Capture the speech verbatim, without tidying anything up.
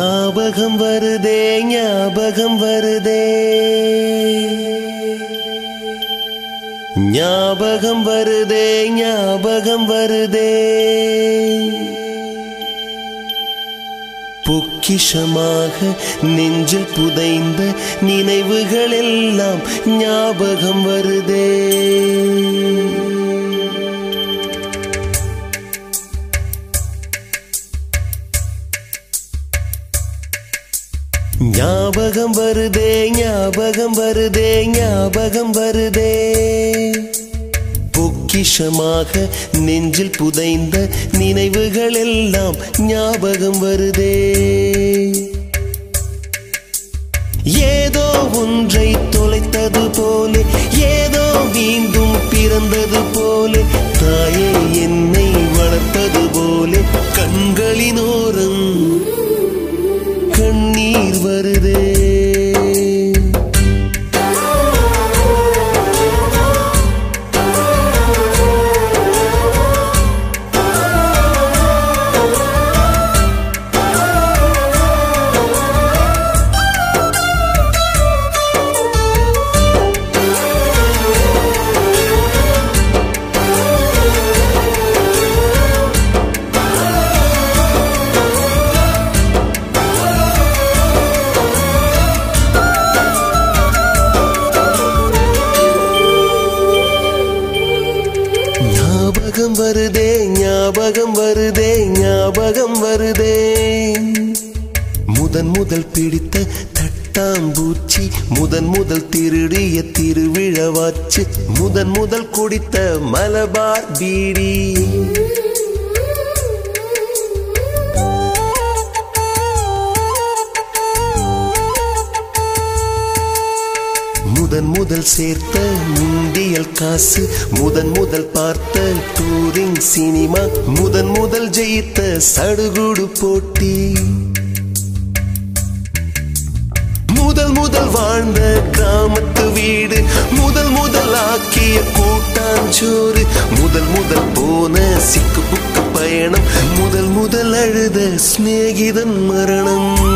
ஞாபகம் வருதே ஞாபகம் வருதே ஞாபகம் வருதே ஞாபகம் வருதே பொக்கிஷமாக நெஞ்சில் புதைந்த நினைவுகள் எல்லாம் ஞாபகம் வருதே ஞாபகம் வருதே ஞாபகம் வருதே ஞாபகம் வருதே பொக்கிஷமாக நெஞ்சில் புதைந்த நினைவுகள் எல்லாம் ஞாபகம் வருதே ஏதோ ஒன்றை தொலைத்தது போலே ஏதோ மீண்டும் பிறந்தது போலே தாயே என்னை வளர்ப்பது போலே கண்களினோரம் கண்ணீர் வருதே ஞாபகம் வருதே ஞாபகம் வருதே ஞாபகம் வருதே முதன் முதல் பிடித்த தட்டாம்பூச்சி முதன் முதல் திருடிய திருவிழவாச்சு முதன் முதல் குடித்த மலபார் பீடி முதன் முதல் சேர்த்த முண்டியல் காசு முதன் முதல் பார்த்த டூரிங் சினிமா முதன் முதல் ஜெயித்த சடுகுடு போட்டி முதல் முதல் வாழ்ந்த கிராமத்து வீடு முதல் முதல் ஆக்கிய கூட்டாஞ்சோறு முதல் முதல் போன சிக்கு புக்கு பயணம் முதல் முதல் அழுத சிநேகிதன் மரணம்